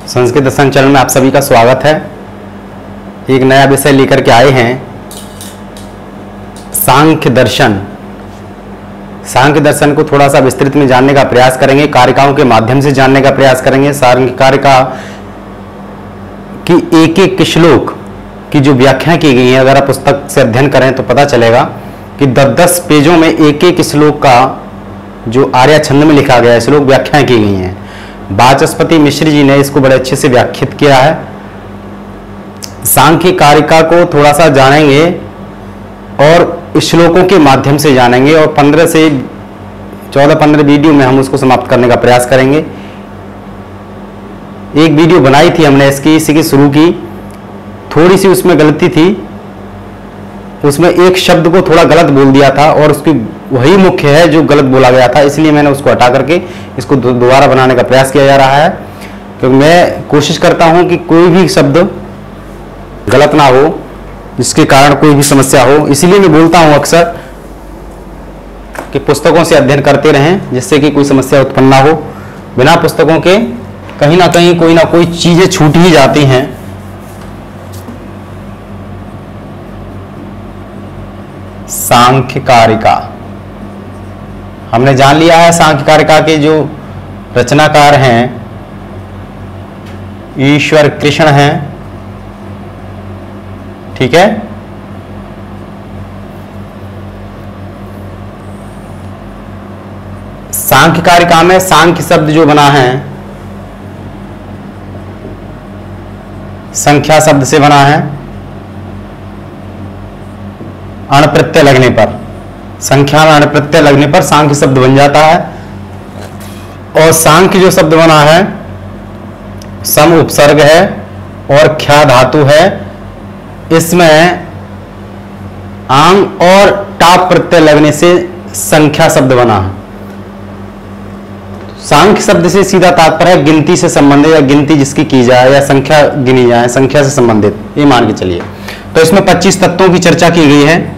संस्कृत दर्शन channel में आप सभी का स्वागत है। एक नया विषय लेकर के आए हैं, सांख्य दर्शन। सांख्य दर्शन को थोड़ा सा विस्तृत में जानने का प्रयास करेंगे, कारिकाओं के माध्यम से जानने का प्रयास करेंगे। सांख्य कारिका की एक एक श्लोक की जो व्याख्या की गई है, अगर आप पुस्तक से अध्ययन करें तो पता चलेगा कि 10-10 पेजों में एक एक श्लोक का जो आर्य छंद में लिखा गया है श्लोक व्याख्याएं की गई हैं। वाचस्पति मिश्र जी ने इसको बड़े अच्छे से व्याख्यात किया है। सांख्य कारिका को थोड़ा सा जानेंगे और श्लोकों के माध्यम से जानेंगे और 15 से 14-15 वीडियो में हम उसको समाप्त करने का प्रयास करेंगे। एक वीडियो बनाई थी हमने इसी की शुरू की, थोड़ी सी उसमें गलती थी, उसमें एक शब्द को थोड़ा गलत बोल दिया था और उसकी वही मुख्य है जो गलत बोला गया था, इसलिए मैंने उसको हटा करके इसको दोबारा बनाने का प्रयास किया जा रहा है। क्योंकि मैं कोशिश करता हूं कि कोई भी शब्द गलत ना हो जिसके कारण कोई भी समस्या हो, इसलिए मैं बोलता हूं अक्सर कि पुस्तकों से अध्ययन करते रहें जिससे कि कोई समस्या उत्पन्न ना हो। बिना पुस्तकों के कहीं ना कहीं कोई ना कोई चीजें छूट ही जाती हैं। सांख्य कारिका हमने जान लिया है। सांख्य कारिका के जो रचनाकार हैं ईश्वर कृष्ण हैं, ठीक है। सांख्य कारिका में सांख्य शब्द जो बना है संख्या शब्द से बना है। अण प्रत्यय लगने पर, संख्या में अण प्रत्यय लगने पर सांख्य शब्द बन जाता है। और सांख्य जो शब्द बना है सम उपसर्ग है और ख्या धातु है, इसमें आंग और टाप प्रत्यय लगने से संख्या शब्द बना है। सांख्य शब्द से सीधा तात्पर्य है गिनती से संबंधित या गिनती जिसकी की जाए या संख्या गिनी जाए, संख्या से संबंधित, ये मान के चलिए। तो इसमें 25 तत्वों की चर्चा की गई है।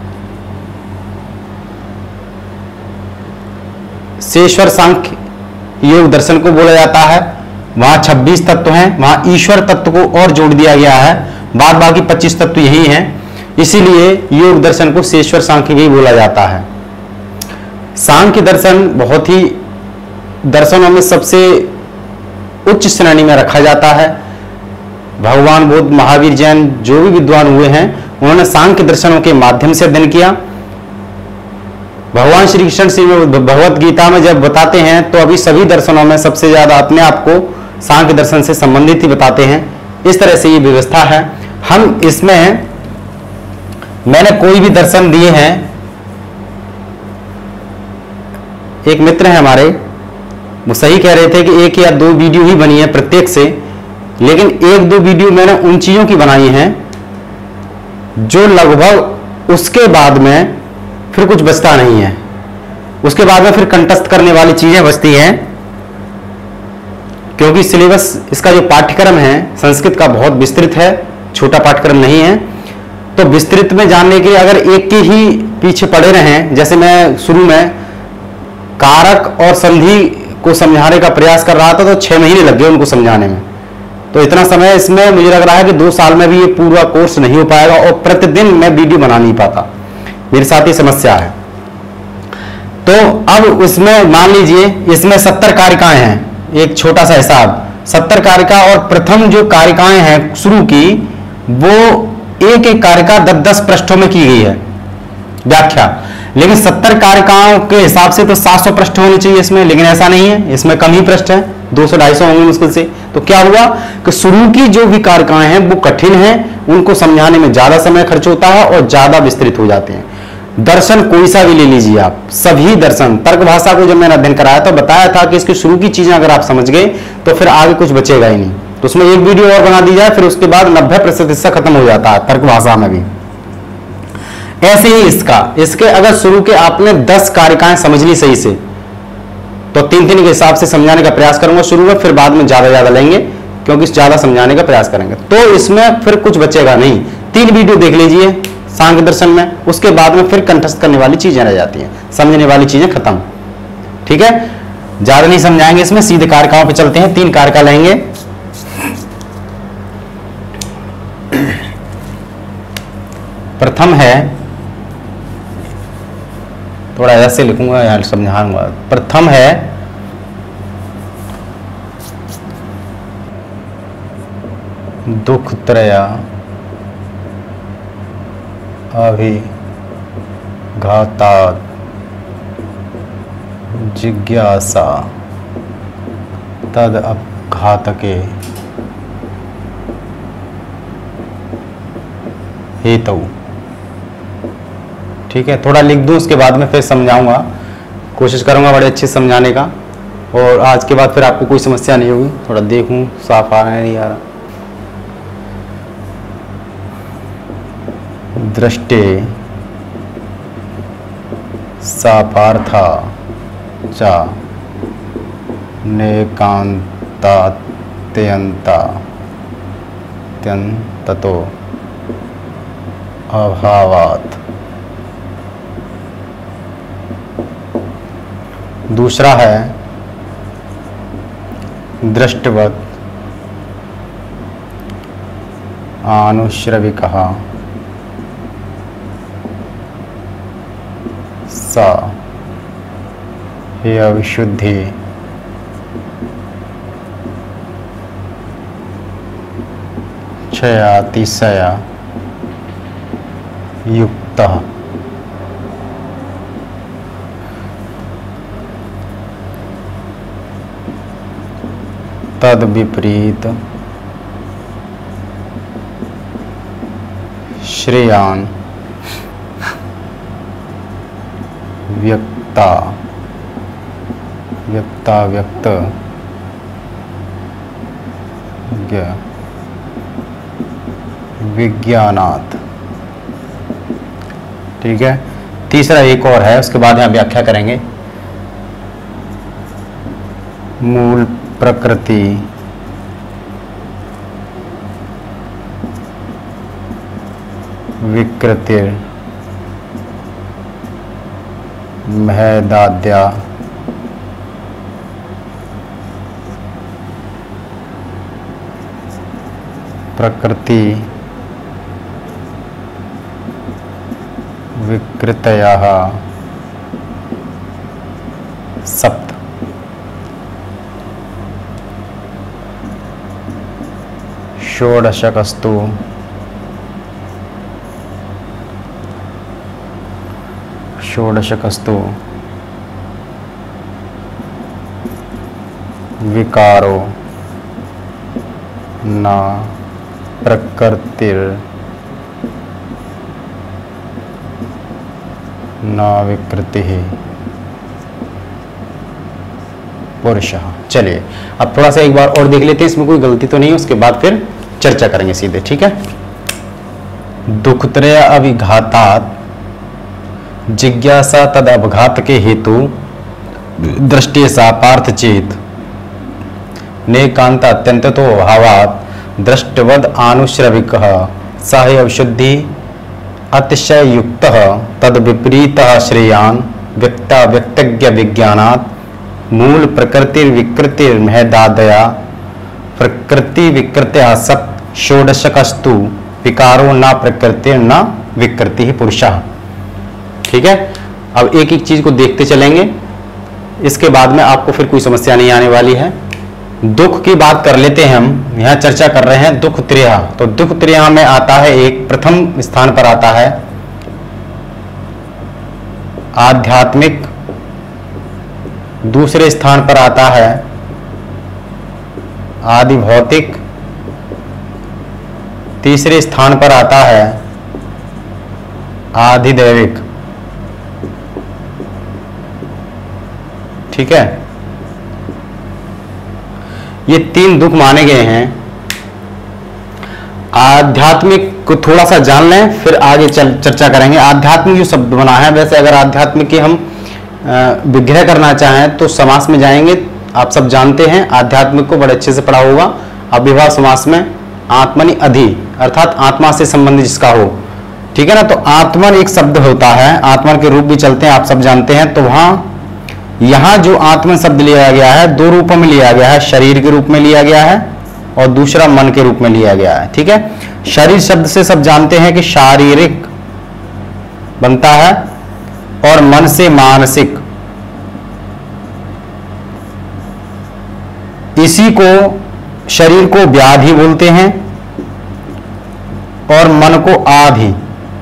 शेश्वर सांख्य योग दर्शन को बोला जाता है। वहां 26 तत्व हैं, वहां ईश्वर तत्व को और जोड़ दिया गया है, बाद बाकी 25 तत्व यही हैं, इसीलिए योग दर्शन को शेश्वर सांख्य भी बोला जाता है। सांख्य दर्शन बहुत ही दर्शनों में सबसे उच्च श्रेणी में रखा जाता है। भगवान बुद्ध, महावीर, जैन जो भी विद्वान हुए हैं उन्होंने सांख्य दर्शनों के माध्यम से अध्ययन किया। भगवान श्री कृष्ण श्री भगवत गीता में जब बताते हैं तो अभी सभी दर्शनों में सबसे ज्यादा अपने आप को सांख्य दर्शन से संबंधित ही बताते हैं। इस तरह से ये व्यवस्था है। हम इसमें मैंने कोई भी दर्शन दिए हैं, एक मित्र हैं हमारे, वो सही कह रहे थे कि 1 या 2 वीडियो ही बनी है प्रत्येक से, लेकिन 1-2 वीडियो मैंने उन चीजों की बनाई हैं जो लगभग उसके बाद में फिर कुछ बचता नहीं है। उसके बाद में फिर कंटस्थ करने वाली चीजें बचती हैं, क्योंकि सिलेबस इसका जो पाठ्यक्रम है संस्कृत का बहुत विस्तृत है, छोटा पाठ्यक्रम नहीं है। तो विस्तृत में जानने के लिए अगर एक के ही पीछे पड़े रहें, जैसे मैं शुरू में कारक और संधि को समझाने का प्रयास कर रहा था तो 6 महीने लग गए उनको समझाने में। तो इतना समय इसमें मुझे लग रहा है कि 2 साल में भी ये पूरा कोर्स नहीं हो पाएगा और प्रतिदिन मैं वीडियो बना नहीं पाता, मेरे साथ ही समस्या है। तो अब इसमें मान लीजिए इसमें 70 कारिकाएं हैं, एक छोटा सा हिसाब 70 कारिका, और प्रथम जो कारिकाएं हैं शुरू की वो एक एक कारिका 10-10 पृष्ठों में की गई है व्याख्या। लेकिन 70 कारिकाओं के हिसाब से तो 700 पृष्ठ होने चाहिए इसमें, लेकिन ऐसा नहीं है, इसमें कम ही पृष्ठ है, 200-250 होंगे मुश्किल से। तो क्या हुआ कि शुरू की जो भी कारिकाएं हैं वो कठिन हैं, उनको समझाने में ज्यादा समय खर्च होता है और ज्यादा विस्तृत हो जाते हैं। दर्शन कोई सा भी ले लीजिए आप, सभी दर्शन, तर्क भाषा को जब मैंने अध्ययन कराया तो बताया था कि इसकी शुरू की चीजें अगर आप समझ गए तो फिर आगे कुछ बचेगा ही नहीं। तो उसमें एक वीडियो और बना दी जाए, फिर उसके बाद 90% हिस्सा खत्म हो जाता है तर्क भाषा में भी। ऐसे ही इसके अगर शुरू के आपने 10 कारिकाएं समझ ली सही से तो 3-3 के हिसाब से समझाने का प्रयास करूंगा शुरू में, फिर बाद में ज्यादा लेंगे क्योंकि ज्यादा समझाने का प्रयास करेंगे तो इसमें फिर कुछ बचेगा नहीं। 3 वीडियो देख लीजिए सांख्य दर्शन में, उसके बाद में फिर कंठस्थ करने वाली चीजें रह जाती हैं, समझने वाली चीजें खत्म। ठीक है, ज्यादा नहीं समझाएंगे इसमें, सीधे कारकाओं पे चलते हैं। 3 कारका लेंगे। प्रथम है, थोड़ा ऐसे लिखूंगा यहाँ समझाऊंगा। प्रथम है दुख त्रय अभिघातात् जिज्ञासा तद अपघातके हेतु। ठीक है, थोड़ा लिख दूं, उसके बाद में फिर समझाऊंगा, कोशिश करूंगा बड़े अच्छे से समझाने का, और आज के बाद फिर आपको कोई समस्या नहीं होगी। थोड़ा देखूं साफ आ रहा है नहीं आ रहा। दृष्टे सापार्था च नेकान्तात्यन्ततो अभावात्। दूसरा है दृष्टवत् आनुश्रविकः सा ही अविशुद्धि क्षयातिशय युक्तः। तद विपरीत श्रेयान् व्यक्त विज्ञानात्। ठीक है, तीसरा एक और है, उसके बाद यहाँ व्याख्या करेंगे। मूल प्रकृति विकृतिर महदाद्या प्रकृति विकृतयः सप्त। षोडशकस्तु विकारो न प्रकृतिर न विकृति पुरुषः। चलिए अब थोड़ा सा एक बार और देख लेते हैं, इसमें कोई गलती तो नहीं है, उसके बाद फिर चर्चा करेंगे सीधे। ठीक है, दुखत्रय अभिघातात् जिज्ञासा तद अपघात के हेतु दृष्टि सा पार्थ चेत नेकांत अत्यंतो भावात् दृष्टवद आनुश्रविकः स हि अविशुद्धि अतिशय युक्तः तद विपरीतः श्रेयान् व्यक्ता व्यक्तज्ञ विज्ञानात् मूल प्रकृति विकृति महदादया प्रकृति विकृत्या सप्त षोडशकस्तु विकारो न प्रकृति न विकृति ही पुरुषः। ठीक है, अब एक एक चीज को देखते चलेंगे, इसके बाद में आपको फिर कोई समस्या नहीं आने वाली है। दुख की बात कर लेते हैं, हम यहाँ चर्चा कर रहे हैं दुख त्रय। तो दुख त्रय में आता है, एक प्रथम स्थान पर आता है आध्यात्मिक, दूसरे स्थान पर आता है आदि भौतिक, तीसरे स्थान पर आता है आधिदैविक। ठीक है, ये तीन दुख माने गए हैं। आध्यात्मिक को थोड़ा सा जान लें, फिर आगे चर्चा करेंगे। आध्यात्मिक जो शब्द बना है, वैसे अगर आध्यात्मिक की हम विग्रह करना चाहें तो समास में जाएंगे। आप सब जानते हैं आध्यात्मिक को बड़े अच्छे से पढ़ा होगा। अव्ययभाव समास में आत्मनि अधि अर्थात आत्मा से संबंधित जिसका हो। ठीक है ना, तो आत्मन एक शब्द होता है, आत्मन के रूप भी चलते हैं, आप सब जानते हैं। तो यहाँ जो आत्मन शब्द लिया गया है, दो रूपों में लिया गया है, शरीर के रूप में लिया गया है और दूसरा मन के रूप में लिया गया है। ठीक है, शरीर शब्द से सब जानते हैं कि शारीरिक बनता है, और मन से मानसिक, इसी को शरीर को व्याधि बोलते हैं और मन को आधि।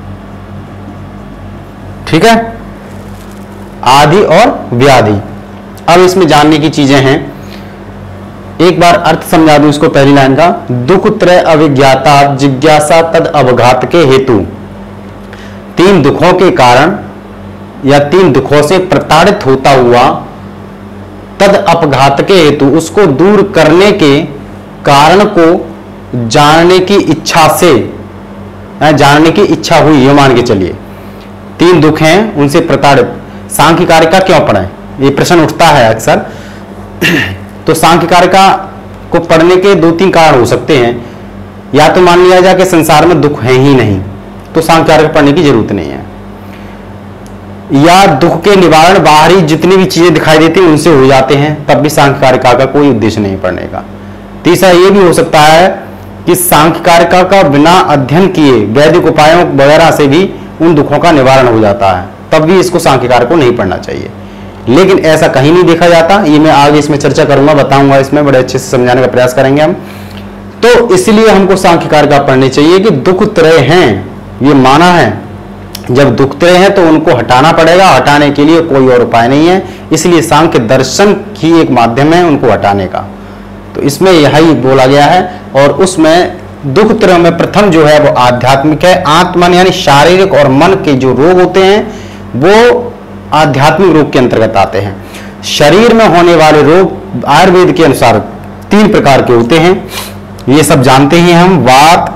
ठीक है, आदि और व्याधि। अब इसमें जानने की चीजें हैं, एक बार अर्थ समझा दूं इसको पहली लाइन का। दुख त्रय अविज्ञाता जिज्ञासा तद अवघात के हेतु, तीन दुखों के कारण या तीन दुखों से प्रताड़ित होता हुआ, तद अपघात के हेतु उसको दूर करने के कारण को जानने की इच्छा से, जानने की इच्छा हुई, ये मान के चलिए। तीन दुख हैं, उनसे प्रताड़ित। सांख्य कारिका क्यों पढ़ें, ये प्रश्न उठता है अक्सर। तो सांख्य कारिका को पढ़ने के दो तीन कारण हो सकते हैं। या तो मान लिया जाए कि संसार में दुख है ही नहीं, तो सांख्य कारिका पढ़ने की जरूरत नहीं है, या दुख के निवारण बाहरी जितनी भी चीजें दिखाई देती हैं उनसे हो जाते हैं, तब भी सांख्य कारिका का कोई उद्देश्य नहीं पढ़ने का। तीसरा ये भी हो सकता है कि सांख्य कारिका का बिना अध्ययन किए वैदिक उपायों वगैरह से भी उन दुखों का निवारण हो जाता है, तब भी इसको सांख्य कारिका को नहीं पढ़ना चाहिए। लेकिन ऐसा कहीं नहीं देखा जाता, ये मैं आगे इसमें चर्चा करूंगा, बताऊंगा, इसमें बड़े अच्छे से समझाने का प्रयास करेंगे हम। तो इसलिए हमको सांख्य कारिका पढ़नी चाहिए कि दुख त्रय हैं, ये माना है। जब दुख त्रय है तो उनको हटाना पड़ेगा, हटाने के लिए कोई और उपाय नहीं है, इसलिए सांख्य दर्शन ही एक माध्यम है उनको हटाने का। तो इसमें यही बोला गया है। और उसमें दुख त्रय में प्रथम जो है वो आध्यात्मिक है। आत्मन यानी शारीरिक और मन के जो रोग होते हैं वो आध्यात्मिक रोग के अंतर्गत आते हैं। शरीर में होने वाले रोग आयुर्वेद के अनुसार तीन प्रकार के होते हैं, ये सब जानते ही हम। वात,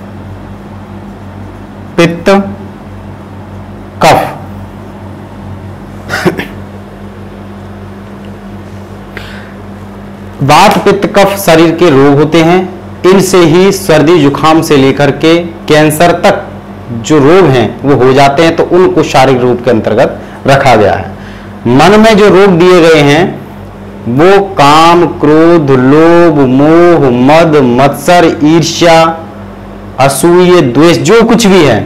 पित्त, कफ। वात, पित्त, कफ शरीर के रोग होते हैं। इनसे ही सर्दी जुकाम से लेकर के कैंसर तक जो रोग हैं वो हो जाते हैं, तो उनको शारीरिक रूप के अंतर्गत रखा गया है। मन में जो रोग दिए गए हैं वो काम, क्रोध, लोभ, मोह, मद, मत्सर, ईर्ष्या, असूय, द्वेष, जो कुछ भी है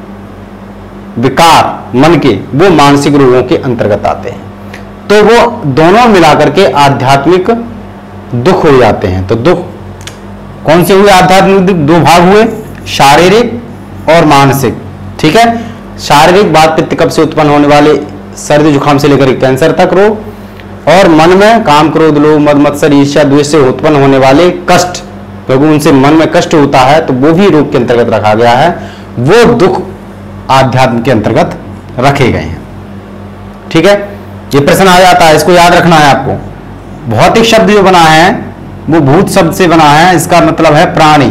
विकार मन के, वो मानसिक रोगों के अंतर्गत आते हैं। तो वो दोनों मिलाकर के आध्यात्मिक दुख हो जाते हैं। तो दुख कौन से हुए आध्यात्मिक दुख? दो भाग हुए, शारीरिक और मानसिक। ठीक है, शारीरिक वात, पित्त, कफ से उत्पन्न होने वाले सर्दी जुकाम से लेकर कैंसर तक रोग, और मन में काम, क्रोध, लोभ, मद, मत्सर, ईर्ष्या, द्वेष से उत्पन्न होने वाले कष्ट, क्योंकि उनसे मन में कष्ट होता है तो वो भी रोग के अंतर्गत रखा गया है। वो दुख आध्यात्म के अंतर्गत रखे गए हैं। ठीक है, ये प्रश्न आ जाता है, इसको याद रखना है आपको। भौतिक शब्द जो बना है वो भूत शब्द से बना है, इसका मतलब है प्राणी।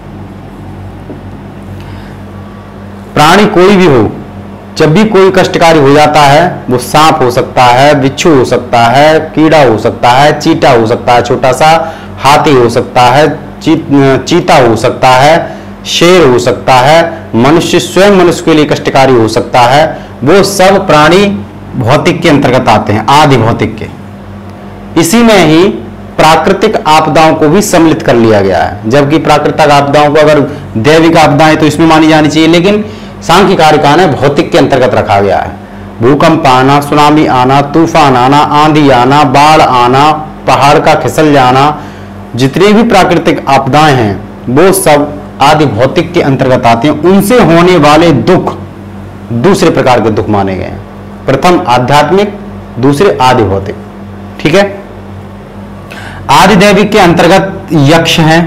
प्राणी कोई भी हो, जब भी कोई कष्टकारी हो जाता है, वो सांप हो सकता है, बिच्छू हो सकता है, कीड़ा हो सकता है, चीटा हो सकता है, छोटा सा हाथी हो सकता है, चीता हो सकता है, शेर हो सकता है, मनुष्य स्वयं मनुष्य के लिए कष्टकारी हो सकता है, वो सब प्राणी भौतिक के अंतर्गत आते हैं, आदि भौतिक के। इसी में ही प्राकृतिक आपदाओं को भी सम्मिलित कर लिया गया है, जबकि प्राकृतिक आपदाओं को अगर दैविक आपदाएं तो इसमें मानी जानी चाहिए, लेकिन सांख्य कारिका ने भौतिक के अंतर्गत रखा गया है। भूकंप आना, सुनामी आना, तूफान आना, आंधी आना, बाढ़ आना, पहाड़ का खिसल जाना, जितनी भी प्राकृतिक आपदाएं हैं वो सब आदि भौतिक के अंतर्गत आते हैं। उनसे होने वाले दुख दूसरे प्रकार के दुख माने गए हैं, प्रथम आध्यात्मिक, दूसरे आदि भौतिक। ठीक है, आदि दैविक के अंतर्गत यक्ष है,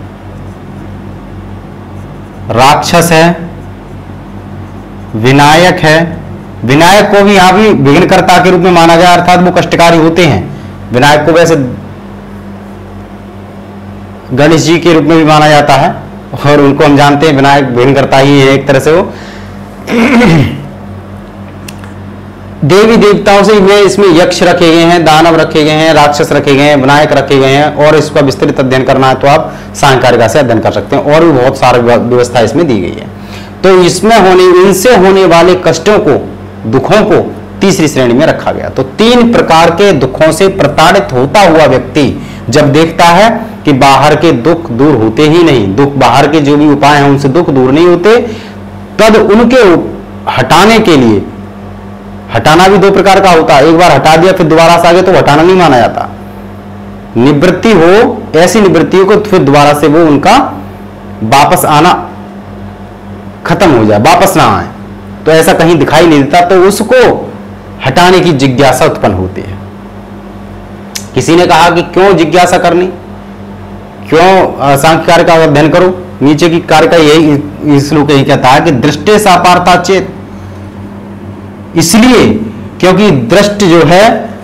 राक्षस है, विनायक है। विनायक को भी यहां भी विघ्नकर्ता के रूप में माना गया, अर्थात वो कष्टकारी होते हैं। विनायक को वैसे गणेश जी के रूप में भी माना जाता है, और उनको हम जानते हैं विनायक विघ्नकर्ता ही है एक तरह से वो। देवी देवताओं से इसमें यक्ष रखे गए हैं, दानव रखे गए हैं, राक्षस रखे गए हैं, विनायक रखे गए हैं, और इसका विस्तृत अध्ययन करना है तो आप सांख्य कारिका से अध्ययन कर सकते हैं, और भी बहुत सारी व्यवस्था इसमें दी गई है। तो इसमें इनसे होने वाले कष्टों को, दुखों को तीसरी श्रेणी में रखा गया। तो तीन प्रकार के दुखों से प्रताड़ित होता हुआ व्यक्ति जब देखता है कि बाहर के दुख दूर होते ही नहीं, दुख बाहर के जो भी उपाय हैं उनसे दुख दूर नहीं होते, तब उनके हटाने के लिए, हटाना भी दो प्रकार का होता है, एक बार हटा दिया फिर दोबारा से आ गया तो हटाना नहीं माना जाता। निवृत्ति हो, ऐसी निवृत्ति को फिर दोबारा से वो उनका वापस आना खत्म हो जाए, वापस ना आए, तो ऐसा कहीं दिखाई नहीं देता, तो उसको हटाने की जिज्ञासा उत्पन्न होती है। किसी ने कहा कि क्यों जिज्ञासा करनी, क्यों सांख्य कार्य का अध्ययन करो, नीचे की कार्य का यही श्लोक यही कहता है कि दृष्टे सापारता चेत, इसलिए क्योंकि दृष्ट जो है,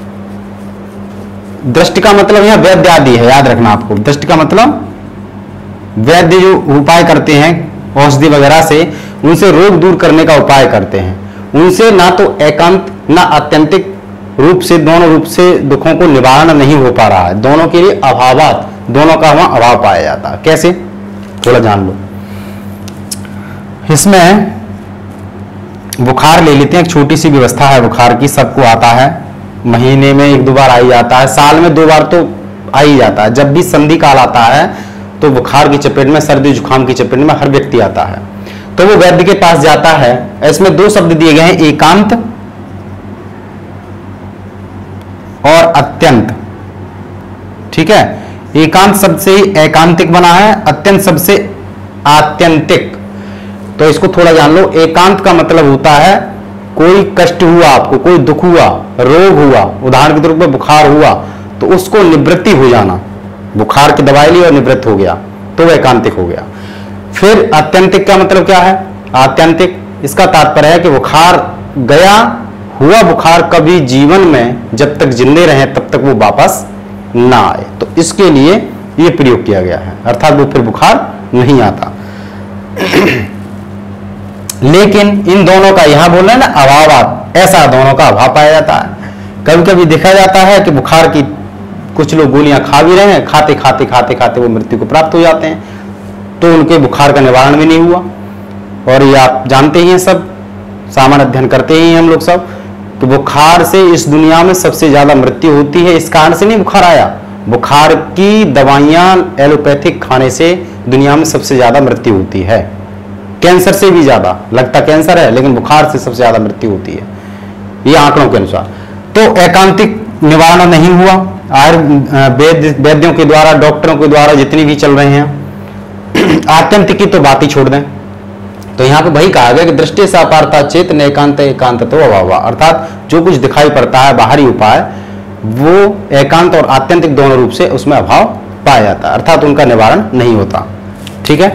दृष्टि का मतलब यहां वैद्य आदि है, याद रखना आपको। दृष्टि का मतलब वैद्य जो उपाय करते हैं औषधि वगैरह से, उनसे रोग दूर करने का उपाय करते हैं, उनसे ना तो एकांत ना आत्यंतिक रूप से, दोनों रूप से दुखों को निवारण नहीं हो पा रहा है, दोनों के लिए अभावात, दोनों का वहां अभाव पाया जाता है। कैसे, थोड़ा जान लो। इसमें बुखार ले लेते हैं, एक छोटी सी व्यवस्था है बुखार की, सबको आता है, महीने में 1-2 बार आ ही जाता है, साल में 2 बार तो आ ही जाता है। जब भी संधि काल आता है तो बुखार की चपेट में, सर्दी जुकाम की चपेट में हर व्यक्ति आता है, तो वो वैद्य के पास जाता है। इसमें 2 शब्द दिए गए हैं, एकांत और अत्यंत, ठीक है। एकांत शब्द से ही एकांतिक बना है, अत्यंत शब्द से आत्यंतिक, तो इसको थोड़ा जान लो। एकांत का मतलब होता है कोई कष्ट हुआ आपको, कोई दुख हुआ, रोग हुआ, उदाहरण के तौर पर बुखार हुआ, तो उसको निवृत्ति हो जाना, बुखार की दवाई ली और निवृत्त हो गया, तो वह एकांतिक हो गया। फिर आत्यंतिक का मतलब क्या है, आत्यंतिक इसका तात्पर्य है कि बुखार गया, हुआ बुखार कभी जीवन में जब तक जिंदे रहे तब तक वो वापस ना आए, तो इसके लिए ये प्रयोग किया गया है, अर्थात वो फिर बुखार नहीं आता। लेकिन इन दोनों का यहां बोल रहे हैं ना अभाव, ऐसा दोनों का अभाव पाया जाता है। कभी कभी देखा जाता है कि बुखार की कुछ लोग गोलियां खा भी रहे हैं, खाते खाते खाते खाते वो मृत्यु को प्राप्त हो जाते हैं, तो उनके बुखार का निवारण भी नहीं हुआ। और ये आप जानते ही हैं, सब सामान्य अध्ययन करते ही हैं हम लोग सब, कि बुखार से इस दुनिया में सबसे ज्यादा मृत्यु होती है। इस कारण से नहीं बुखार आया, बुखार की दवाइयां एलोपैथिक खाने से दुनिया में सबसे ज्यादा मृत्यु होती है, कैंसर से भी ज्यादा, लगता कैंसर है लेकिन बुखार से सबसे ज्यादा मृत्यु होती है, ये आंकड़ों के अनुसार। तो एकांतिक निवारण नहीं हुआ, वैद्यों के द्वारा, डॉक्टरों के द्वारा जितनी भी चल रहे हैं। आत्यंतिक की तो बात ही छोड़ दें, तो यहाँ पे वही कहा गया कि दृष्टि से अपारता चेत न एकांत एकांत तो अभाव, अर्थात जो कुछ दिखाई पड़ता है बाहरी उपाय, वो एकांत और आत्यंतिक दोनों रूप से उसमें अभाव पाया जाता है, अर्थात उनका निवारण नहीं होता। ठीक है,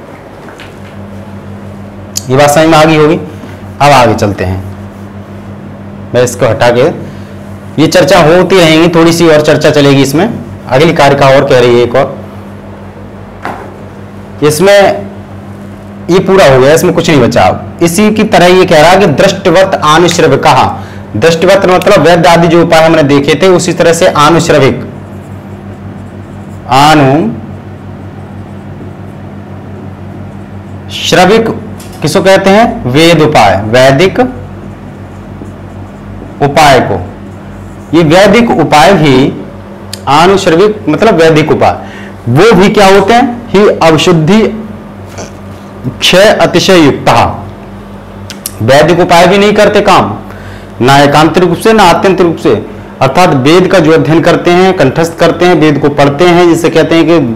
ये बात समझ में आ गई होगी। अब आगे चलते हैं, मैं इसको हटा के, ये चर्चा होती रहेंगी, थोड़ी सी और चर्चा चलेगी इसमें, अगली कारिका और कह रही है एक और, इसमें ये पूरा हो गया, इसमें कुछ नहीं बचा। इसी की तरह ये कह रहा है कि दृष्टवत आनुश्रविक, कहा दृष्टवत मतलब वैद्य आदि जो उपाय हमने देखे थे, उसी तरह से आनुश्रविक, श्रविक किसको कहते हैं, वेद उपाय, वैदिक उपाय को। ये वैदिक उपाय भी, आनुश्रविक मतलब वैदिक उपाय, वो भी क्या होते हैं, ही अवशुद्धि क्षय अतिशय युक्त। वैदिक उपाय भी नहीं करते काम, ना एकांत रूप से ना आत्यंत रूप से, अर्थात वेद का जो अध्ययन करते हैं, कंठस्थ करते हैं, वेद को पढ़ते हैं, जिसे कहते हैं कि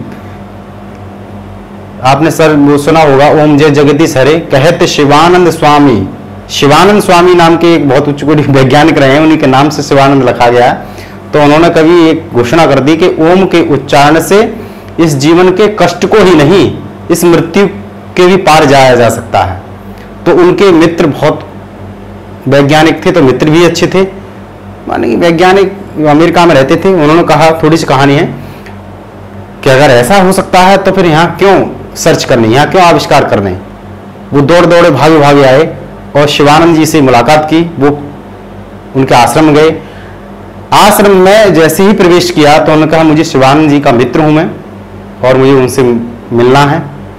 आपने सर वो सुना होगा, ओम जय जगदीश हरे, कहते शिवानंद स्वामी। शिवानंद स्वामी नाम के एक बहुत उच्च कोटि वैज्ञानिक रहे हैं, उन्हीं के नाम से शिवानंद रखा गया है। तो उन्होंने कभी एक घोषणा कर दी कि ओम के उच्चारण से इस जीवन के कष्ट को ही नहीं, इस मृत्यु के भी पार जाया जा सकता है। तो उनके मित्र बहुत वैज्ञानिक थे, तो मित्र भी अच्छे थे, माने कि वैज्ञानिक अमेरिका में रहते थे। उन्होंने कहा, थोड़ी सी कहानी है कि अगर ऐसा हो सकता है तो फिर यहाँ क्यों सर्च करने, यहाँ क्यों आविष्कार करने। वो दौड़ दौड़े भागे भागे आए और शिवानंद जी से मुलाकात की, वो उनके आश्रम गए। आश्रम में जैसे ही प्रवेश किया तो उन्होंने कहा, मुझे शिवानंद जी का मित्र हूं मैं और मुझे उनसे मिलना है।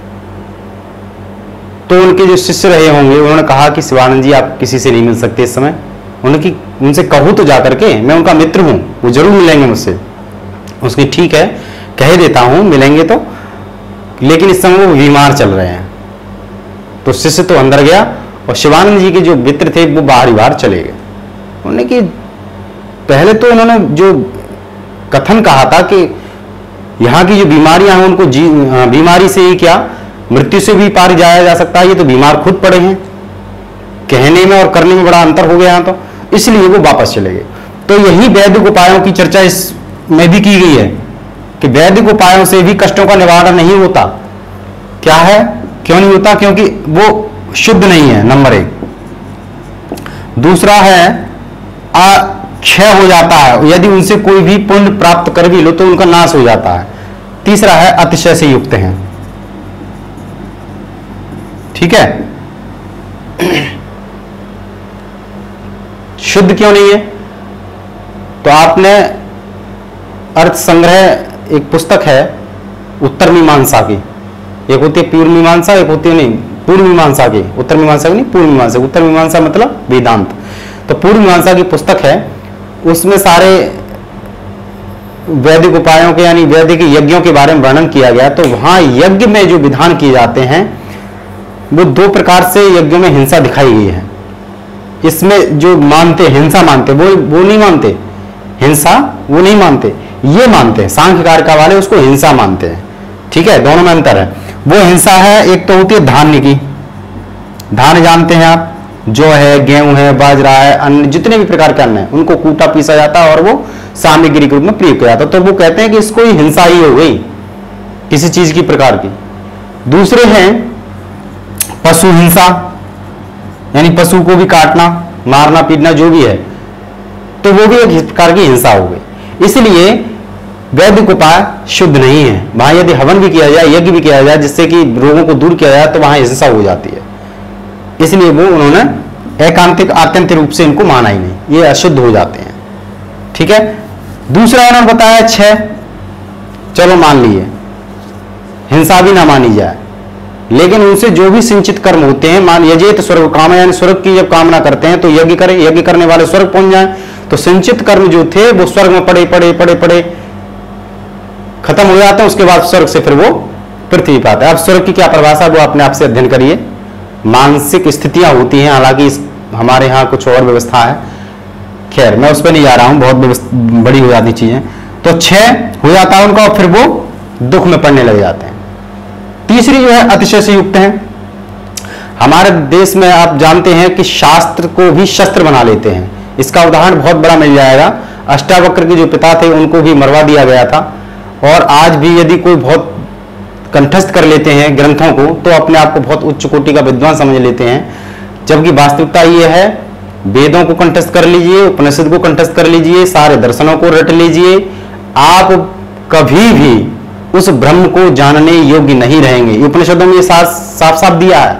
तो उनके जो शिष्य रहे होंगे उन्होंने कहा कि शिवानंद जी आप किसी से नहीं मिल सकते इस समय। उन्होंने कि उनसे कहूँ तो जा करके, मैं उनका मित्र हूँ, वो जरूर मिलेंगे मुझसे। उसकी ठीक है, कह देता हूँ मिलेंगे तो, लेकिन इस समय वो बीमार चल रहे हैं। तो शिष्य तो अंदर गया और शिवानंद जी के जो मित्र थे वो बाहर ही बाहर चले गए। उन्होंने कि पहले तो उन्होंने जो कथन कहा था कि यहाँ की जो बीमारियां हैं उनको बीमारी से ही क्या मृत्यु से भी पार जाया जा सकता है, ये तो बीमार खुद पड़े हैं। कहने में और करने में बड़ा अंतर हो गया, तो इसलिए वो वापस चले गए। तो यही वैदिक उपायों की चर्चा इसमें भी की गई है कि वैदिक उपायों से भी कष्टों का निवारण नहीं होता। क्या है, क्यों नहीं होता? क्योंकि वो शुद्ध नहीं है, नंबर 1। दूसरा है क्षय हो जाता है, यदि उनसे कोई भी पुण्य प्राप्त कर भी लो तो उनका नाश हो जाता है। तीसरा है अतिशय से युक्त हैं। ठीक है, शुद्ध क्यों नहीं है? तो आपने अर्थ संग्रह एक पुस्तक है उत्तर मीमांसा की, एक होती है पूर्व मीमांसा, एक होती है नहीं पूर्व मीमांसा की, उत्तर मीमांसा की नहीं पूर्व मीमांसा। उत्तर मीमांसा मतलब वेदांत, तो पूर्व मीमांसा की पुस्तक है, उसमें सारे वैदिक उपायों के यानी वैदिक यज्ञों के बारे में वर्णन किया गया। तो वहां यज्ञ में जो विधान किए जाते हैं वो 2 प्रकार से यज्ञों में हिंसा दिखाई गई है। इसमें जो मानते हिंसा मानते वो नहीं मानते, हिंसा वो नहीं मानते, ये मानते हैं सांख्यकारिका वाले, उसको हिंसा मानते हैं। ठीक है, दोनों में अंतर है। वो हिंसा है, एक तो होती है धान्य की, धान्य जानते हैं आप, जो है गेहूं है, बाजरा है, अन्य जितने भी प्रकार के अन्न है उनको कूटा पीसा जाता है और वो सामग्री के रूप में प्रयोग किया जाता है। तो वो कहते हैं कि इसको ही हिंसा ही हो गई किसी चीज की प्रकार की। दूसरे हैं पशु हिंसा, यानी पशु को भी काटना, मारना, पीटना जो भी है, तो वो भी एक प्रकार की हिंसा हो गई। इसलिए वैदिक उपाय शुद्ध नहीं है। वहां यदि हवन भी किया जाए, यज्ञ भी किया जाए जिससे कि रोगों को दूर किया जाए, तो वहां हिंसा हो जाती है। इसलिए वो उन्होंने एकांतिक आत्यंतिक रूप से इनको माना ही नहीं, ये अशुद्ध हो जाते हैं। ठीक है, दूसरा उन्होंने बताया 6, चलो मान लिए हिंसा भी ना मानी जाए, लेकिन उनसे जो भी सिंचित कर्म होते हैं, मान यजेत स्वर्ग काम, यानी स्वर्ग की जब कामना करते हैं तो यज्ञ करें, यज्ञ करने वाले स्वर्ग पहुंच जाएं, तो सिंचित कर्म जो थे वो स्वर्ग में पड़े पड़े पड़े पड़े खत्म हो जाते हैं। उसके बाद स्वर्ग से फिर वो पृथ्वी पर आता है। अब स्वर्ग की क्या परिभाषा वो अपने आप से अध्ययन करिए। मानसिक स्थितियां होती हैं, हालांकि हमारे यहाँ कुछ और व्यवस्था है, खैर मैं उस पर नहीं जा रहा हूं, बहुत बड़ी हो जाती चीजें। तो 6 हो जाता है उनका और फिर वो दुख में पड़ने लग जाते हैं। तीसरी जो है अतिशय से युक्त है। हमारे देश में आप जानते हैं कि शास्त्र को भी शस्त्र बना लेते हैं। इसका उदाहरण बहुत बड़ा मिल जाएगा। अष्टावक्र के जो पिता थे उनको भी मरवा दिया गया था, और आज भी यदि कोई बहुत कंठस्थ कर लेते हैं ग्रंथों को तो अपने आप को बहुत उच्च कोटि का विद्वान समझ लेते हैं, जबकि वास्तविकता ये है वेदों को कंठस्थ कर लीजिए, उपनिषद को कंठस्थ कर लीजिए, सारे दर्शनों को रट लीजिए, आप कभी भी उस ब्रह्म को जानने योग्य नहीं रहेंगे। उपनिषदों में साफ साफ दिया है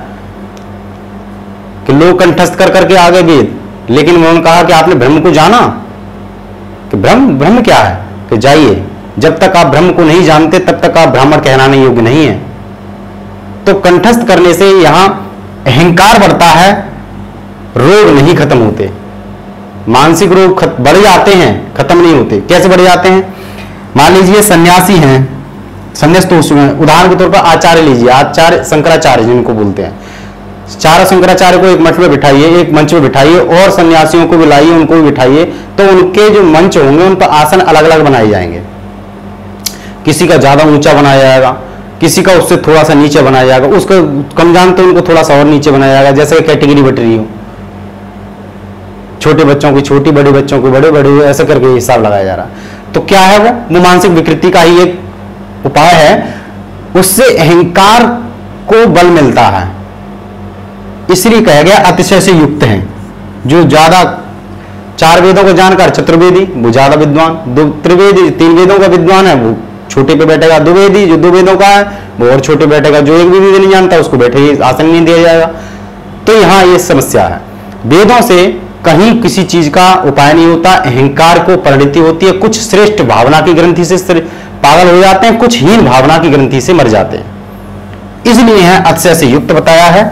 कि लोग कंठस्थ कर करके आगे वेद, लेकिन उन्होंने कहा कि आपने ब्रह्म को जाना, कि ब्रह्म क्या है, कि जाइए, जब तक आप ब्रह्म को नहीं जानते तब तक आप ब्राह्मण कहलाने योग्य नहीं है। तो कंठस्थ करने से यहां अहंकार बढ़ता है, रोग नहीं खत्म होते। मानसिक रोग बढ़ जाते हैं, खत्म नहीं होते। कैसे बढ़ जाते हैं? मान लीजिए सन्यासी हैं, संन्यास तो उदाहरण के तौर पर आचार्य लीजिए, आचार्य शंकराचार्य जिनको बोलते हैं, चारों शंकराचार्य को एक मठ में बिठाइए, एक मंच में बिठाइए और सन्यासियों को बुलाइए, उनको भी बिठाइए, तो उनके जो मंच होंगे उन पर आसन अलग अलग बनाए जाएंगे। किसी का ज्यादा ऊंचा बनाया जाएगा, किसी का उससे थोड़ा सा नीचे बनाया जाएगा, उसको कम जानते उनको थोड़ा सा और नीचे बनाया जाएगा, जैसे कैटेगरी बट रही हो, छोटे बच्चों की छोटी, बड़े बच्चों को बड़े बड़े, ऐसा करके हिसाब लगाया जा रहा। तो क्या है वो मानसिक विकृति का ही एक उपाय है, उससे अहंकार को बल मिलता है। इसलिए कहा गया अतिशय से युक्त हैं। जो ज्यादा 4 वेदों को जानकर चतुर्वेदी वो ज्यादा विद्वान, त्रिवेदी 3 वेदों का विद्वान है वो छोटे पे बैठेगा, द्विवेदी जो 2 वेदों का है वो और छोटे बैठेगा, जो एक भी वेद नहीं जानता उसको बैठे आसन नहीं दिया जाएगा। तो यहाँ ये समस्या है। वेदों से कहीं किसी चीज का उपाय नहीं होता, अहंकार को परिणति होती है। कुछ श्रेष्ठ भावना की ग्रंथि से पागल हो जाते हैं, कुछ हीन भावना की ग्रंथि से मर जाते हैं। इसलिए है अतिशय से युक्त बताया है।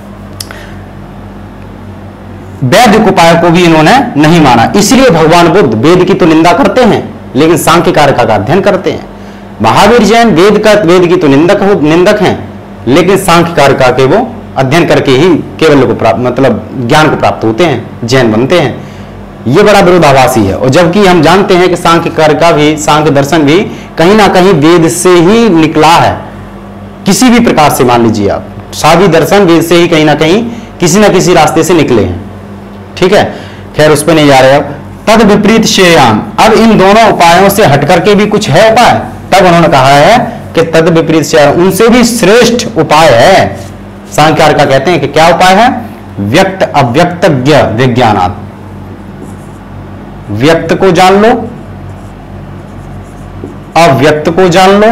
वैदिक उपाय को भी इन्होंने नहीं माना, इसलिए भगवान बुद्ध वेद की तो निंदा करते हैं लेकिन सांख्य कारक का अध्ययन करते हैं। महावीर जैन वेद की तो निंदक हैं लेकिन सांख्य कारक के वो अध्ययन करके ही केवल को प्राप्त मतलब ज्ञान को प्राप्त होते हैं, जैन बनते हैं। ये बड़ा विरोधाभासी है। और जबकि हम जानते हैं कि सांख्य कार्य का भी, सांख्य दर्शन भी कहीं ना कहीं वेद से ही निकला है, किसी भी प्रकार से मान लीजिए आप, सभी दर्शन वेद से ही कहीं ना कहीं किसी ना किसी रास्ते से निकले हैं। ठीक है, खैर उस पर नहीं जा रहे। अब तद विपरीत श्रेयान, अब इन दोनों उपायों से हटकर के भी कुछ है उपाय, तब उन्होंने कहा है कि तद विपरीत श्रेयान, उनसे भी श्रेष्ठ उपाय है। सांख्यकार का कहते हैं कि क्या उपाय है? व्यक्त अव्यक्तज्ञ विज्ञानात्, व्यक्त को जान लो, अव्यक्त को जान लो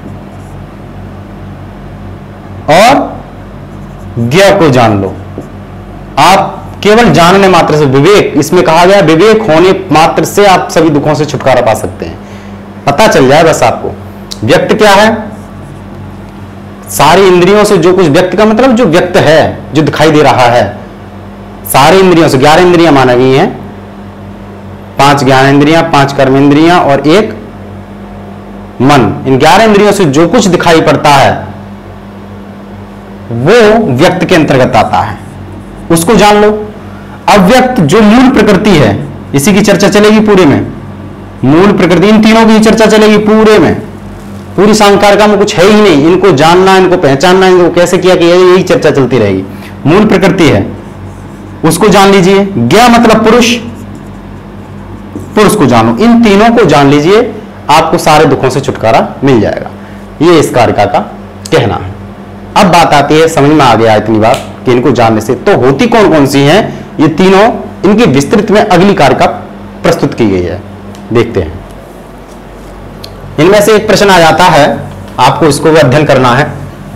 और ज्ञ को जान लो। आप केवल जानने मात्र से, विवेक इसमें कहा गया, विवेक होने मात्र से आप सभी दुखों से छुटकारा पा सकते हैं। पता चल जाए बस आपको। व्यक्त क्या है? सारी इंद्रियों से जो कुछ, व्यक्त का मतलब जो व्यक्त है, जो दिखाई दे रहा है, सारी इंद्रियों से, 11 इंद्रियां माना गई हैं, 5 ज्ञान इंद्रियां, 5 कर्म इंद्रियां और 1 मन। इन 11 इंद्रियों से जो कुछ दिखाई पड़ता है वो व्यक्त के अंतर्गत आता है, उसको जान लो। अव्यक्त जो मूल प्रकृति है, इसी की चर्चा चलेगी पूरे में। मूल प्रकृति, इन तीनों की चर्चा चलेगी पूरे में। पूरी सांख्यकारिका में कुछ है ही नहीं, इनको जानना, इनको पहचानना, इनको कैसे किया कि यही चर्चा चलती रहेगी। मूल प्रकृति है, उसको जान लीजिए। ज्ञ मतलब पुरुष, पुरुष को जानो। इन तीनों को जान लीजिए, आपको सारे दुखों से छुटकारा मिल जाएगा। ये इस कारिका का कहना है। अब बात आती है, समझ में आ गया इतनी बात कि इनको जानने से तो होती कौन कौन सी हैं ये तीनों, इनकी विस्तृत में अगली कारिका प्रस्तुत की गई है। देखते हैं। इनमें से एक प्रश्न आ जाता है, आपको इसको भी अध्ययन करना है।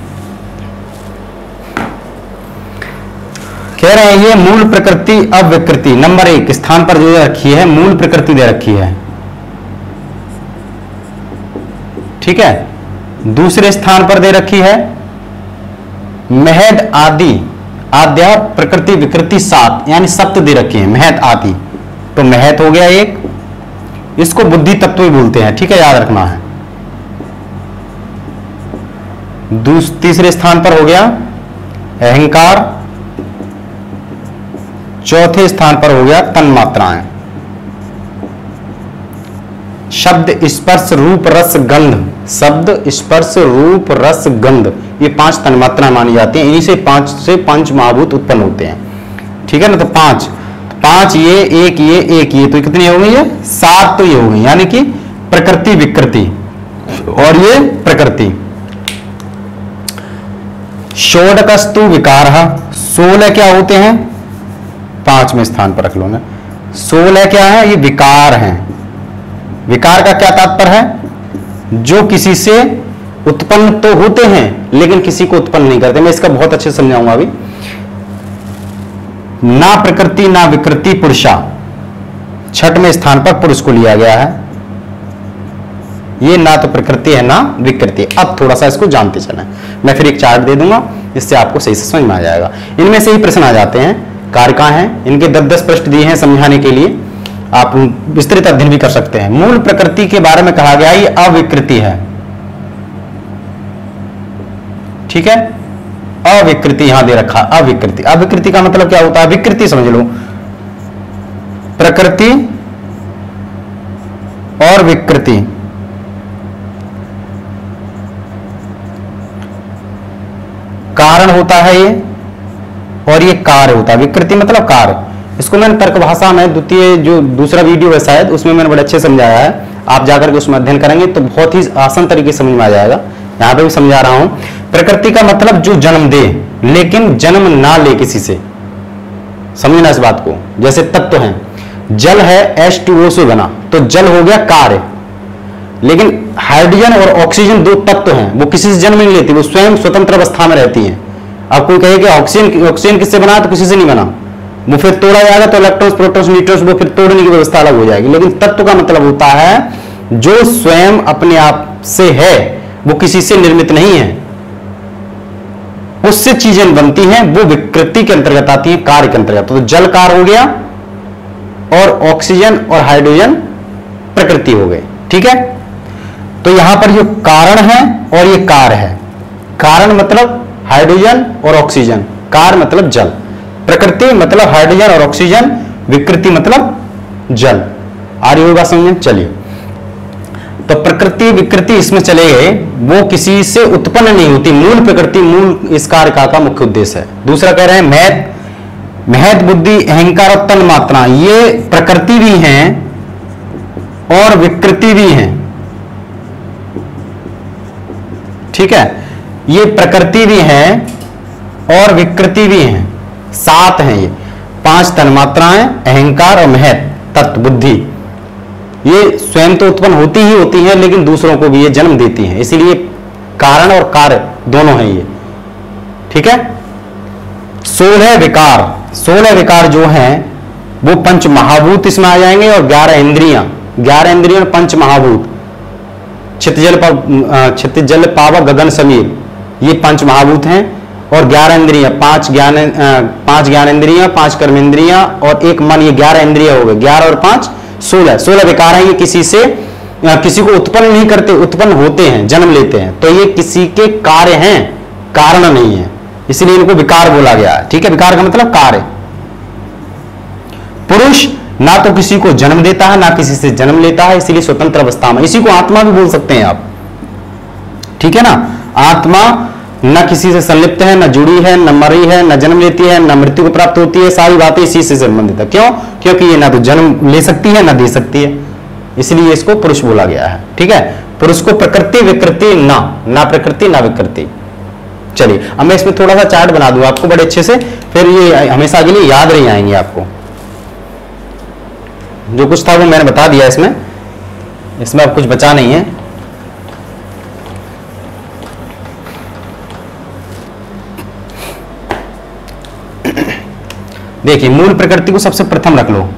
कह रहे हैं ये मूल प्रकृति अविकृति, नंबर 1 स्थान पर जो रखी है मूल प्रकृति दे रखी है, ठीक है। दूसरे स्थान पर दे रखी है महद आदि, आद्या प्रकृति विकृति 7, यानी सप्त दे रखी है, महत आदि। तो महत हो गया एक, इसको बुद्धि तत्व ही बोलते हैं, ठीक है, याद रखना है। तीसरे स्थान पर हो गया अहंकार, चौथे स्थान पर हो गया तन्मात्राएं, शब्द स्पर्श रूप रस गंध, शब्द स्पर्श रूप रस गंध, ये 5 तन्मात्राएं मानी जाती हैं। इन्हीं से 5 से पंच महाभूत उत्पन्न होते हैं, ठीक है ना। तो 5 ये, एक ये, तो कितनी हो गई है? 7 तो ये हो गई, यानी कि प्रकृति विकृति और ये प्रकृति। षोडकस्तु विकार, 16 क्या होते हैं? 5वें स्थान पर रख लो ना। 16 क्या है? ये विकार हैं। विकार का क्या तात्पर्य है? जो किसी से उत्पन्न तो होते हैं लेकिन किसी को उत्पन्न नहीं करते। मैं इसका बहुत अच्छे से समझाऊंगा अभी। ना प्रकृति ना विकृति पुरुषा, 6वें स्थान पर पुरुष को लिया गया है। ये ना तो प्रकृति है ना विकृति। अब थोड़ा सा इसको जानते चलें, मैं फिर एक चार्ट दे दूंगा, इससे आपको सही से समझ में आ जाएगा। इनमें से ही प्रश्न आ जाते हैं, कारका हैं, इनके 10-10 प्रश्न दिए हैं समझाने के लिए, आप विस्तृत अध्ययन भी कर सकते हैं। मूल प्रकृति के बारे में कहा गया ये अविकृति है, ठीक है। अविकृति यहां दे रखा, अविकृति। अविकृति का मतलब क्या होता है? विकृति समझ लो, प्रकृति और विकृति, कारण होता है ये और ये कार्य होता है। विकृति मतलब कार्य। इसको मैंने तर्क भाषा में द्वितीय जो दूसरा वीडियो है शायद, उसमें मैंने बड़े अच्छे समझाया है। आप जाकर के उसमें अध्ययन करेंगे तो बहुत ही आसान तरीके से समझ में आ जाएगा। यहां पे भी समझा रहा हूं। प्रकृति का मतलब जो जन्म दे लेकिन जन्म ना ले किसी से, समझना इस बात को। जैसे तत्व है, जल है H2O से बना, तो जल हो गया कार्य। लेकिन हाइड्रोजन और ऑक्सीजन 2 तत्व हैं, वो किसी से जन्म नहीं लेती, वो स्वयं स्वतंत्र अवस्था में रहती हैं। अब कोई कहे कि ऑक्सीजन किससे बना, तो किसी से नहीं बना, वो फिर तोड़ा जाएगा तो इलेक्ट्रॉन्स प्रोटॉन्स न्यूट्रॉन्स वो फिर तोड़ने की व्यवस्था अलग हो जाएगी। लेकिन तत्व का मतलब होता है जो स्वयं अपने आप से है, वो किसी से निर्मित नहीं है, उससे चीजें बनती हैं, वो विकृति के अंतर्गत आती है, कार्य के अंतर्गत। तो जल कार्य हो गया और ऑक्सीजन और हाइड्रोजन प्रकृति हो गई, ठीक है। तो यहां पर जो कारण है और ये कार्य है, कारण मतलब हाइड्रोजन और ऑक्सीजन, कार मतलब जल, प्रकृति मतलब हाइड्रोजन और ऑक्सीजन, विकृति मतलब जल। आ रही होगा समझ में? चलिए, तो प्रकृति विकृति इसमें चले गए, वो किसी से उत्पन्न नहीं होती, मूल प्रकृति मूल इस कार्य का मुख्य उद्देश्य है। दूसरा कह रहे हैं महत, महत बुद्धि अहंकार और तन मात्रा, ये प्रकृति भी हैं और विकृति भी हैं। ठीक है, ये प्रकृति भी है और विकृति भी है, सात हैं ये, 5 तन्मात्राएं, अहंकार और महत तत्व बुद्धि। ये स्वयं तो उत्पन्न होती ही होती है, लेकिन दूसरों को भी ये जन्म देती हैं, इसीलिए कारण और कार्य दोनों हैं ये। ठीक है, 16 विकार, 16 विकार जो हैं वो पंच महाभूत इसमें आ जाएंगे और 11 इंद्रियां, 11 इंद्रियां पंच महाभूत, क्षितिज जल पावक गगन समीर, ये पंच महाभूत हैं। और 11 इंद्रियां, 5 ज्ञान इंद्रियां, 5 कर्म इंद्रियां और 1 मन, ये 11 इंद्रियां हो गए। 11 और 5 16, 16 विकार हैं। ये किसी को उत्पन्न नहीं करते, उत्पन्न होते हैं, जन्म लेते हैं, तो ये किसी के कार्य हैं, कारण नहीं है, इसलिए इनको विकार बोला गया है। ठीक है, विकार का मतलब कार्य। पुरुष ना तो किसी को जन्म देता है ना किसी से जन्म लेता है, इसलिए स्वतंत्र अवस्था में, इसी को आत्मा भी बोल सकते हैं आप। ठीक है ना, आत्मा न किसी से संलिप्त है, न जुड़ी है, न मरी है, न जन्म लेती है, न मृत्यु को प्राप्त होती है, सारी बातें इसी से संबंधित है। क्यों? क्योंकि ये ना तो जन्म ले सकती है ना दे सकती है, इसलिए इसको पुरुष बोला गया है। ठीक है, पुरुष को प्रकृति विकृति ना प्रकृति ना विकृति। चलिए, अब मैं इसमें थोड़ा सा चार्ट बना दूं आपको बड़े अच्छे से, फिर ये हमेशा के लिए याद रह जाएंगे आपको। जो कुछ था वो मैंने बता दिया, इसमें अब कुछ बचा नहीं है। देखिए, मूल प्रकृति को सबसे प्रथम रख लो,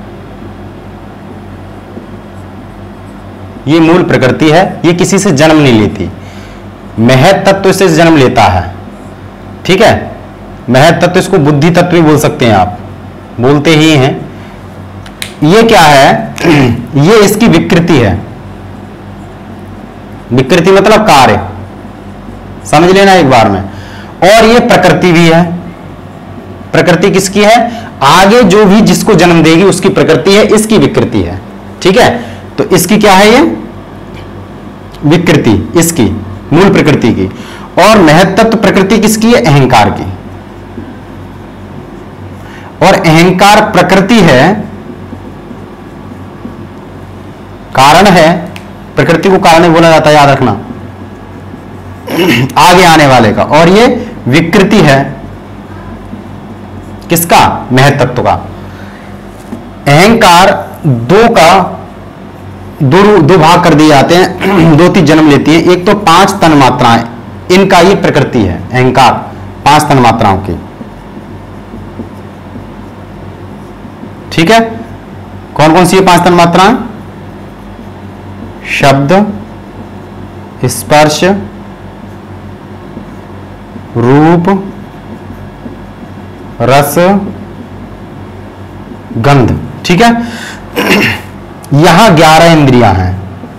ये मूल प्रकृति है, ये किसी से जन्म नहीं लेती। महत तत्व से जन्म लेता है। ठीक है, महत तत्व, इसको बुद्धि तत्व भी बोल सकते हैं आप, बोलते ही हैं। ये क्या है? ये इसकी विकृति है। विकृति मतलब कार्य, समझ लेना एक बार में। और ये प्रकृति भी है। प्रकृति किसकी है? आगे जो भी जिसको जन्म देगी उसकी प्रकृति है, इसकी विकृति है। ठीक है, तो इसकी क्या है? ये विकृति, इसकी मूल प्रकृति की। और महत्त्व प्रकृति किसकी है? अहंकार की। और अहंकार प्रकृति है, कारण है, प्रकृति को कारण बोला जाता है, याद रखना, आगे आने वाले का। और ये विकृति है किसका? महत्त्व का। अहंकार दो भाग कर दिए जाते हैं, 2-3 जन्म लेती है। एक तो 5 तन मात्राएं, इनका ये प्रकृति है अहंकार, 5 तन मात्राओं की। ठीक है, कौन कौन सी है 5 तन मात्राएं? शब्द, स्पर्श, रूप, रस, गंध। ठीक है, यहां 11 इंद्रियां हैं।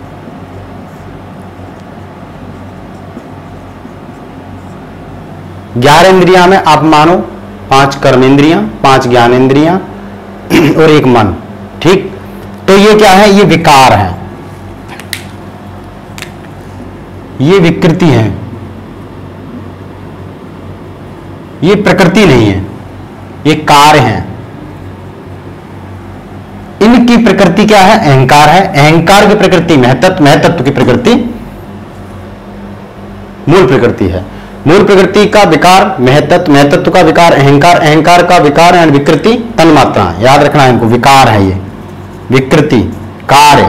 ग्यारह इंद्रियां में आप मानो 5 कर्म इंद्रियां, 5 ज्ञान इंद्रियां और 1 मन। ठीक, तो ये क्या है? ये विकार है, ये विकृति है, ये प्रकृति नहीं है, ये कार्य है। इनकी प्रकृति क्या है? अहंकार है। अहंकार की प्रकृति महत्त्व, महत्त्व की प्रकृति मूल प्रकृति है। मूल प्रकृति का विकार महत्त्व, महत्त्व का विकार अहंकार, अहंकार का विकार एंड विकृति तन्मात्रा। याद रखना है इनको, विकार है ये, विकृति कार्य।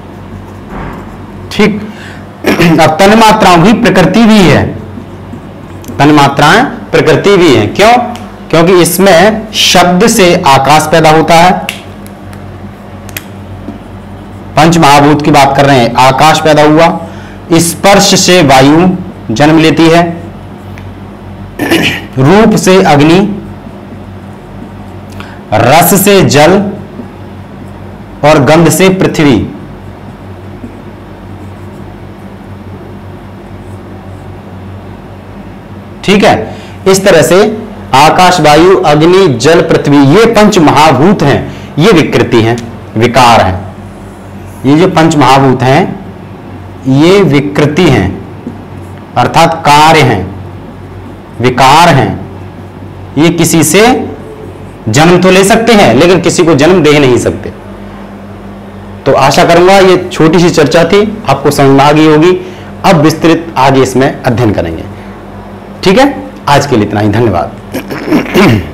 ठीक, अब तन्मात्राओं की प्रकृति भी है, तन्मात्राएं प्रकृति भी है। क्यों? क्योंकि इसमें शब्द से आकाश पैदा होता है, पंच महाभूत की बात कर रहे हैं, आकाश पैदा हुआ। स्पर्श से वायु जन्म लेती है, रूप से अग्नि, रस से जल और गंध से पृथ्वी। ठीक है, इस तरह से आकाश, वायु, अग्नि, जल, पृथ्वी, ये पंच महाभूत हैं, ये विकृति हैं, विकार हैं। ये जो पंच महाभूत हैं ये विकृति हैं, अर्थात कार्य हैं, विकार हैं। ये किसी से जन्म तो ले सकते हैं लेकिन किसी को जन्म दे नहीं सकते। तो आशा करूंगा ये छोटी सी चर्चा थी, आपको समझ में आ गई होगी। अब विस्तृत आगे इसमें अध्ययन करेंगे। ठीक है, आज के लिए इतना ही, धन्यवाद।